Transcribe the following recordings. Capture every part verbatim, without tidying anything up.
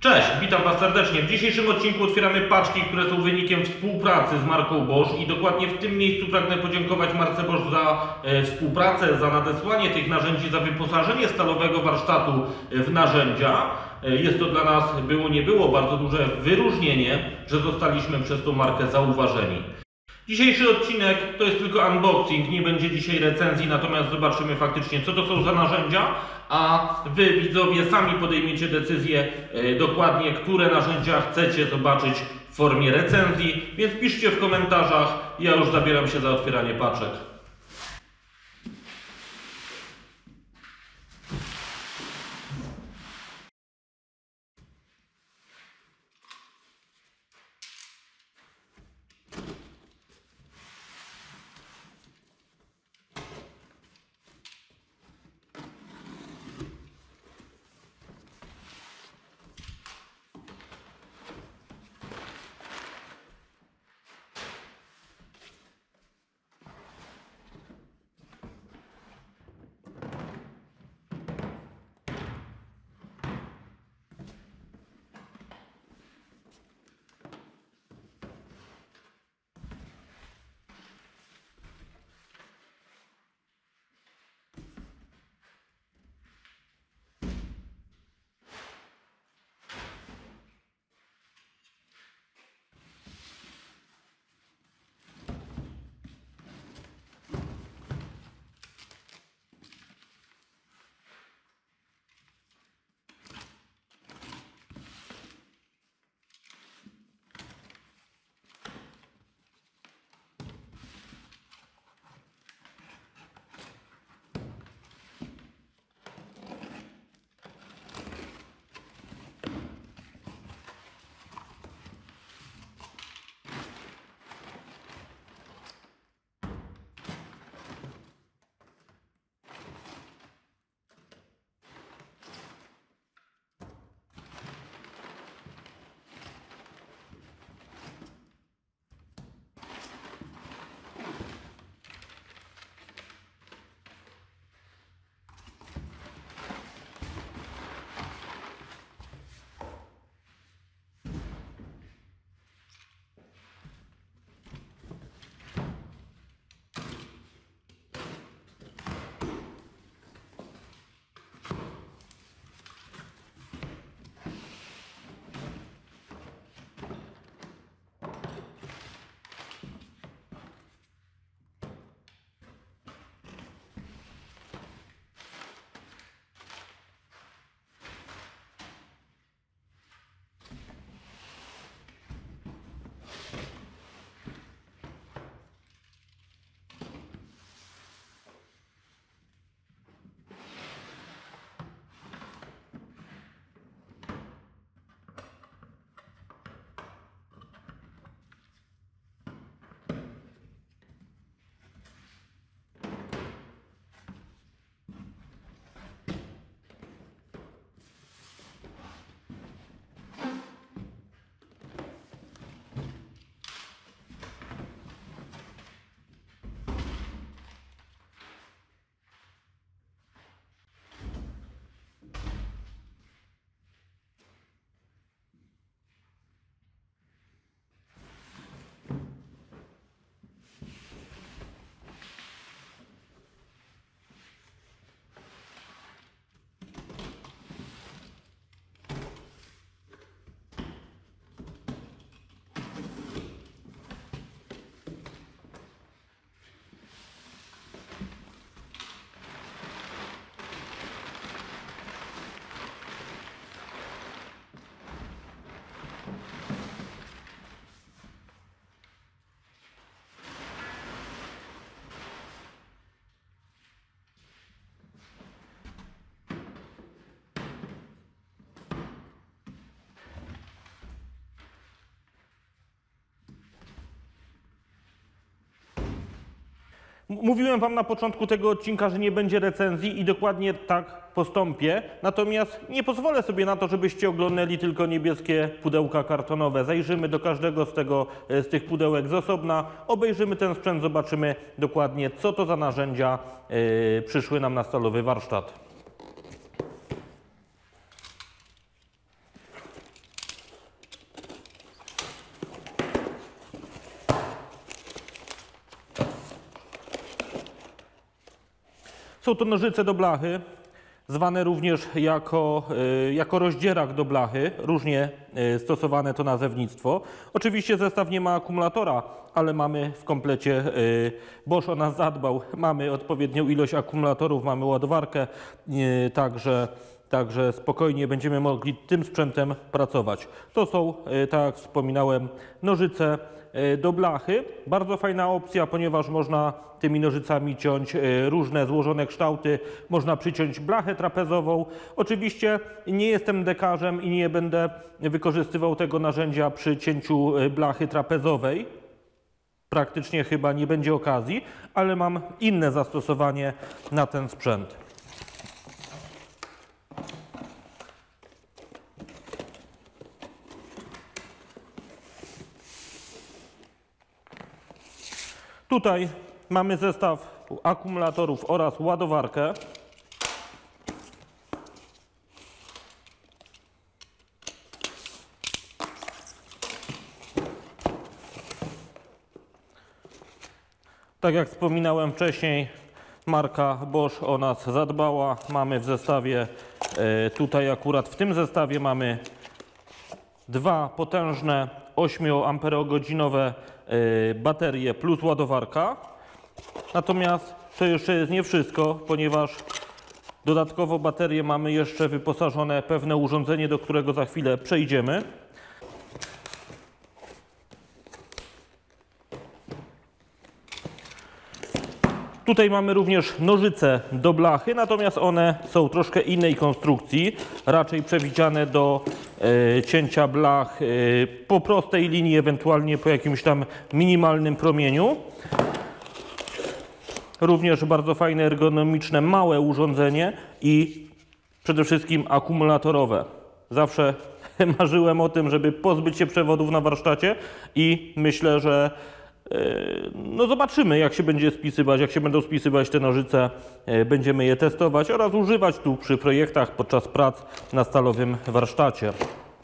Cześć, witam Was serdecznie. W dzisiejszym odcinku otwieramy paczki, które są wynikiem współpracy z marką Bosch i dokładnie w tym miejscu pragnę podziękować marce Bosch za e, współpracę, za nadesłanie tych narzędzi, za wyposażenie stalowego warsztatu w narzędzia. E, jest to dla nas, było nie było, bardzo duże wyróżnienie, że zostaliśmy przez tą markę zauważeni. Dzisiejszy odcinek to jest tylko unboxing, nie będzie dzisiaj recenzji, natomiast zobaczymy faktycznie, co to są za narzędzia, a Wy, widzowie, sami podejmiecie decyzję e, dokładnie, które narzędzia chcecie zobaczyć w formie recenzji, więc piszcie w komentarzach, ja już zabieram się za otwieranie paczek. Mówiłem Wam na początku tego odcinka, że nie będzie recenzji i dokładnie tak postąpię. Natomiast nie pozwolę sobie na to, żebyście oglądali tylko niebieskie pudełka kartonowe. Zajrzymy do każdego z, tego, z tych pudełek z osobna, obejrzymy ten sprzęt, zobaczymy dokładnie, co to za narzędzia yy, przyszły nam na stalowy warsztat. Są to nożyce do blachy, zwane również jako, jako rozdzierak do blachy, różnie stosowane to nazewnictwo. Oczywiście zestaw nie ma akumulatora, ale mamy w komplecie, Bosch o nas zadbał, mamy odpowiednią ilość akumulatorów, mamy ładowarkę, także, także spokojnie będziemy mogli tym sprzętem pracować. To są, tak jak wspominałem, nożyce do blachy. Bardzo fajna opcja, ponieważ można tymi nożycami ciąć różne złożone kształty. Można przyciąć blachę trapezową. Oczywiście nie jestem dekarzem i nie będę wykorzystywał tego narzędzia przy cięciu blachy trapezowej. Praktycznie chyba nie będzie okazji, ale mam inne zastosowanie na ten sprzęt. Tutaj mamy zestaw akumulatorów oraz ładowarkę. Tak jak wspominałem wcześniej, marka Bosch o nas zadbała. Mamy w zestawie, tutaj akurat w tym zestawie mamy dwa potężne ośmioamperogodzinowe baterie plus ładowarka. Natomiast to jeszcze jest nie wszystko, ponieważ dodatkowo baterie mamy jeszcze wyposażone pewne urządzenie, do którego za chwilę przejdziemy. Tutaj mamy również nożyce do blachy, natomiast one są troszkę innej konstrukcji, raczej przewidziane do e, cięcia blach e, po prostej linii, ewentualnie po jakimś tam minimalnym promieniu. Również bardzo fajne, ergonomiczne, małe urządzenie i przede wszystkim akumulatorowe. Zawsze marzyłem o tym, żeby pozbyć się przewodów na warsztacie i myślę, że no zobaczymy, jak się będzie spisywać, jak się będą spisywać te nożyce, będziemy je testować oraz używać tu przy projektach podczas prac na stalowym warsztacie.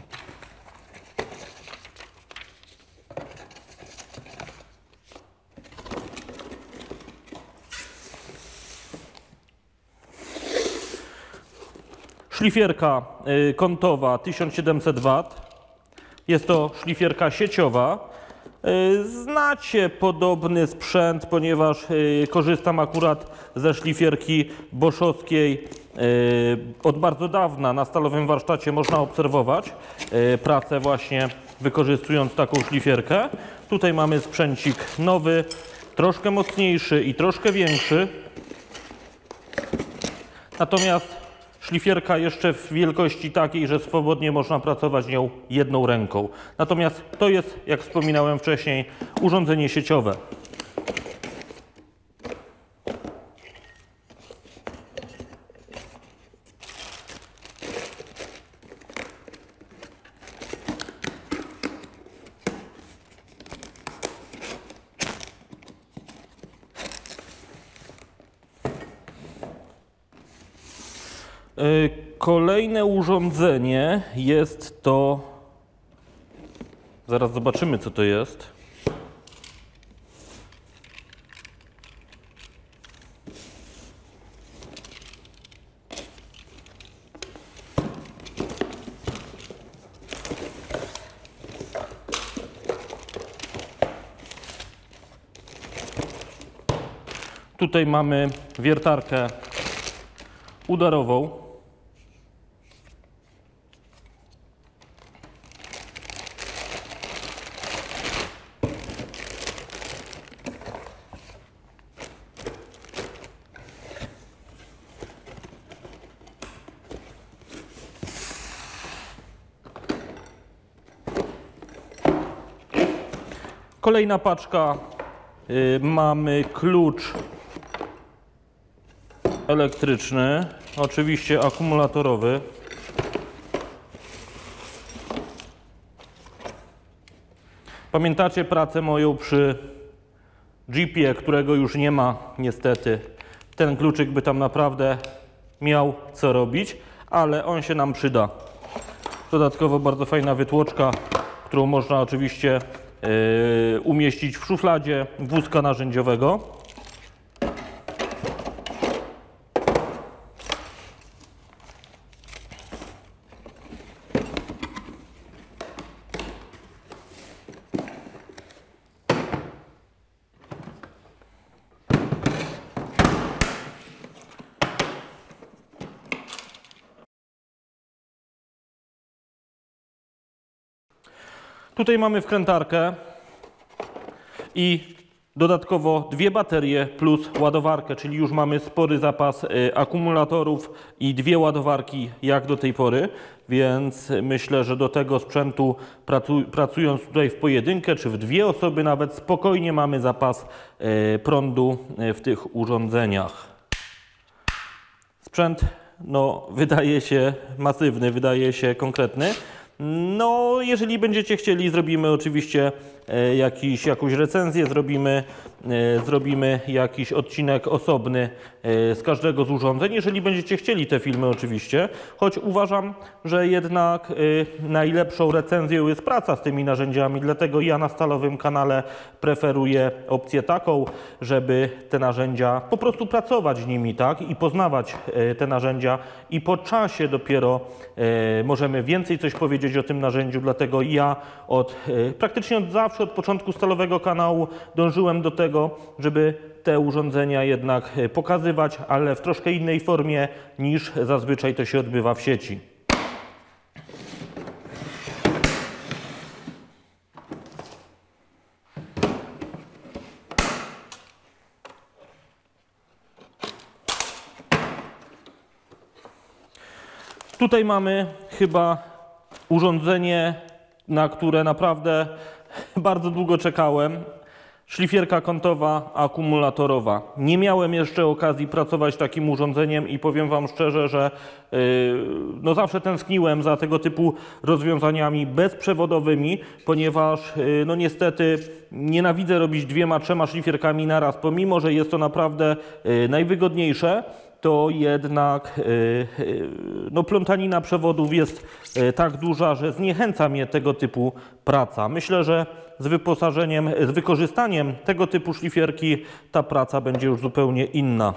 Szlifierka kątowa tysiąc siedemset watów. Jest to szlifierka sieciowa. Znacie podobny sprzęt, ponieważ korzystam akurat ze szlifierki boschowskiej od bardzo dawna. Na stalowym warsztacie można obserwować pracę właśnie wykorzystując taką szlifierkę. Tutaj mamy sprzęcik nowy, troszkę mocniejszy i troszkę większy. Natomiast szlifierka jeszcze w wielkości takiej, że swobodnie można pracować nią jedną ręką. Natomiast to jest, jak wspominałem wcześniej, urządzenie sieciowe. Kolejne urządzenie jest to, zaraz zobaczymy, co to jest. Tutaj mamy wiertarkę udarową. Kolejna paczka, yy, mamy klucz elektryczny, oczywiście akumulatorowy. Pamiętacie pracę moją przy Jeepie, którego już nie ma niestety. Ten kluczyk by tam naprawdę miał co robić, ale on się nam przyda. Dodatkowo bardzo fajna wytłoczka, którą można oczywiście Yy, umieścić w szufladzie wózka narzędziowego. Tutaj mamy wkrętarkę i dodatkowo dwie baterie plus ładowarkę, czyli już mamy spory zapas y, akumulatorów i dwie ładowarki jak do tej pory, więc myślę, że do tego sprzętu pracu, pracując tutaj w pojedynkę czy w dwie osoby nawet spokojnie mamy zapas y, prądu y, w tych urządzeniach. Sprzęt no, wydaje się masywny, wydaje się konkretny. No, jeżeli będziecie chcieli, zrobimy oczywiście e, jakiś, jakąś recenzję, zrobimy, e, zrobimy jakiś odcinek osobny e, z każdego z urządzeń, jeżeli będziecie chcieli te filmy oczywiście, choć uważam, że jednak e, najlepszą recenzją jest praca z tymi narzędziami, dlatego ja na Stalowym kanale preferuję opcję taką, żeby te narzędzia, po prostu pracować z nimi, tak, i poznawać e, te narzędzia i po czasie dopiero e, możemy więcej coś powiedzieć o tym narzędziu, dlatego ja od, praktycznie od zawsze, od początku Stalowego kanału dążyłem do tego, żeby te urządzenia jednak pokazywać, ale w troszkę innej formie niż zazwyczaj to się odbywa w sieci. Tutaj mamy chyba urządzenie, na które naprawdę bardzo długo czekałem. Szlifierka kątowa akumulatorowa. Nie miałem jeszcze okazji pracować takim urządzeniem i powiem Wam szczerze, że yy, no zawsze tęskniłem za tego typu rozwiązaniami bezprzewodowymi, ponieważ yy, no niestety nienawidzę robić dwiema, trzema szlifierkami naraz, pomimo że jest to naprawdę yy, najwygodniejsze. To jednak yy, no, plątanina przewodów jest yy, tak duża, że zniechęca mnie tego typu praca. Myślę, że z wyposażeniem, z wykorzystaniem tego typu szlifierki ta praca będzie już zupełnie inna.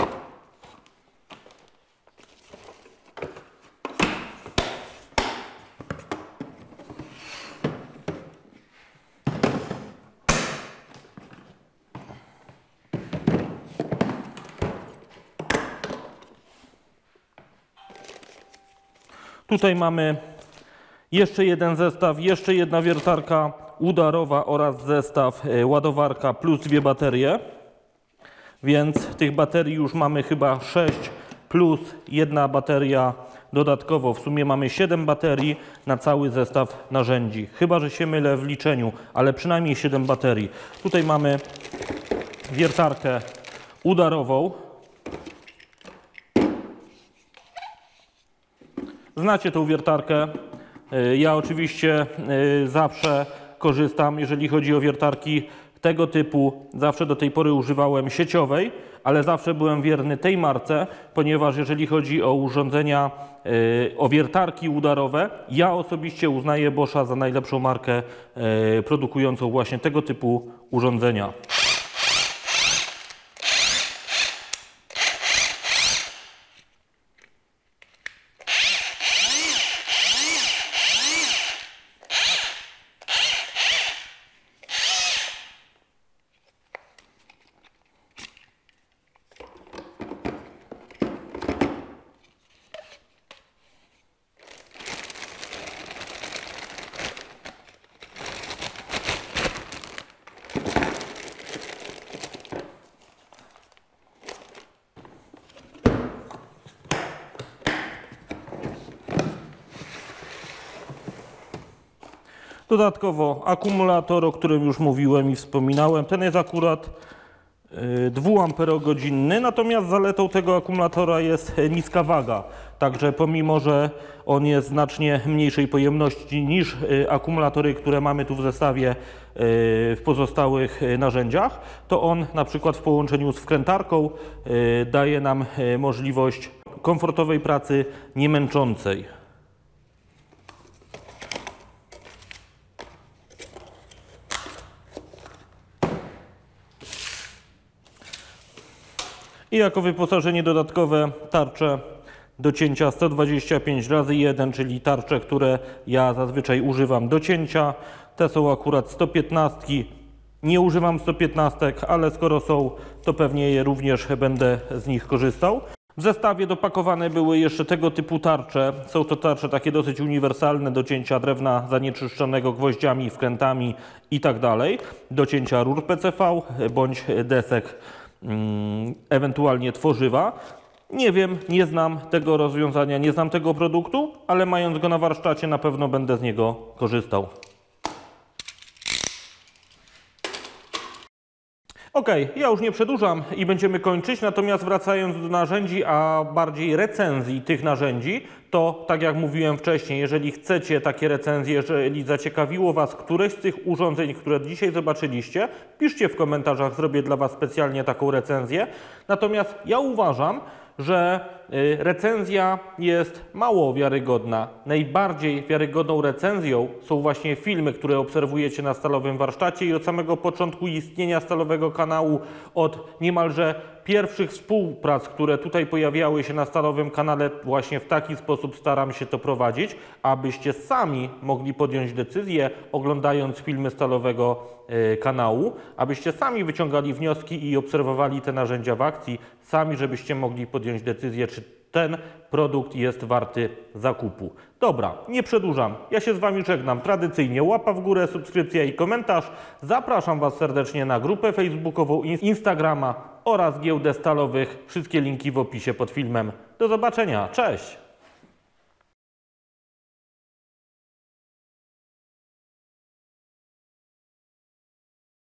Tutaj mamy jeszcze jeden zestaw, jeszcze jedna wiertarka udarowa oraz zestaw ładowarka plus dwie baterie. Więc tych baterii już mamy chyba sześć plus jedna bateria dodatkowo. W sumie mamy siedem baterii na cały zestaw narzędzi. Chyba że się mylę w liczeniu, ale przynajmniej siedem baterii. Tutaj mamy wiertarkę udarową. Znacie tą wiertarkę. Ja oczywiście zawsze korzystam, jeżeli chodzi o wiertarki tego typu. Zawsze do tej pory używałem sieciowej, ale zawsze byłem wierny tej marce, ponieważ jeżeli chodzi o urządzenia, o wiertarki udarowe, ja osobiście uznaję Boscha za najlepszą markę produkującą właśnie tego typu urządzenia. Dodatkowo akumulator, o którym już mówiłem i wspominałem, ten jest akurat dwuamperogodzinny, natomiast zaletą tego akumulatora jest niska waga. Także pomimo, że on jest znacznie mniejszej pojemności niż akumulatory, które mamy tu w zestawie w pozostałych narzędziach, to on na przykład w połączeniu z wkrętarką daje nam możliwość komfortowej pracy, nie męczącej. I jako wyposażenie dodatkowe tarcze do cięcia sto dwadzieścia pięć razy jeden, czyli tarcze, które ja zazwyczaj używam do cięcia. Te są akurat sto piętnaście. Nie używam sto piętnaście, ale skoro są, to pewnie je również będę z nich korzystał. W zestawie dopakowane były jeszcze tego typu tarcze. Są to tarcze takie dosyć uniwersalne do cięcia drewna zanieczyszczonego gwoździami, wkrętami i tak dalej. Do cięcia rur P C V bądź desek, mm, ewentualnie tworzywa. Nie wiem, nie znam tego rozwiązania, nie znam tego produktu, ale mając go na warsztacie na pewno będę z niego korzystał. Ok, ja już nie przedłużam i będziemy kończyć, natomiast wracając do narzędzi, a bardziej recenzji tych narzędzi, to tak jak mówiłem wcześniej, jeżeli chcecie takie recenzje, jeżeli zaciekawiło Was któreś z tych urządzeń, które dzisiaj zobaczyliście, piszcie w komentarzach, zrobię dla Was specjalnie taką recenzję. Natomiast ja uważam, że recenzja jest mało wiarygodna. Najbardziej wiarygodną recenzją są właśnie filmy, które obserwujecie na Stalowym Warsztacie i od samego początku istnienia Stalowego kanału, od niemalże pierwszych współprac, które tutaj pojawiały się na Stalowym kanale, właśnie w taki sposób staram się to prowadzić, abyście sami mogli podjąć decyzję, oglądając filmy Stalowego kanału, abyście sami wyciągali wnioski i obserwowali te narzędzia w akcji, sami żebyście mogli podjąć decyzję, czy ten produkt jest warty zakupu. Dobra, nie przedłużam. Ja się z Wami żegnam. Tradycyjnie łapa w górę, subskrypcja i komentarz. Zapraszam Was serdecznie na grupę facebookową, Instagrama oraz giełdę Stalowych. Wszystkie linki w opisie pod filmem. Do zobaczenia. Cześć!